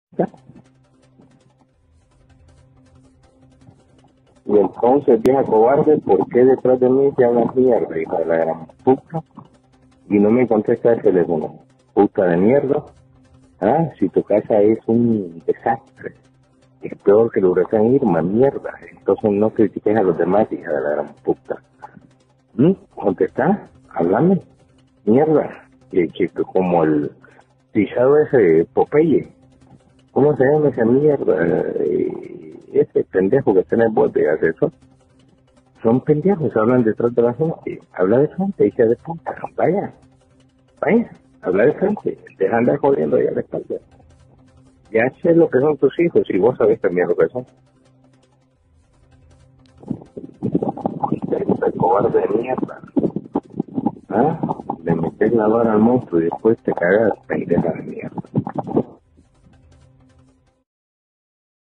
Y entonces, vieja cobarde, ¿por qué detrás de mí te hablas mierda, hija de la gran puta? Y no me contesta el teléfono, puta de mierda. Ah, si tu casa es un desastre, es peor que el huracán Irma, mierda. Entonces no critiques a los demás, hija de la gran puta. ¿Contestá? Háblame, mierda. Que como el pisado ese Popeye. ¿Cómo se llama esa mierda? Ese pendejo que está en el bote y hace eso. Son pendejos, hablan detrás de la gente. Habla de frente, hija de puta. Vaya, habla de frente. Deja de andar jodiendo ahí a la espalda. Ya sé lo que son tus hijos y vos sabés también lo que son. Esta cobarde de mierda. ¿Ah? Le metes la vara al monstruo y después te cagas, pendeja de mierda.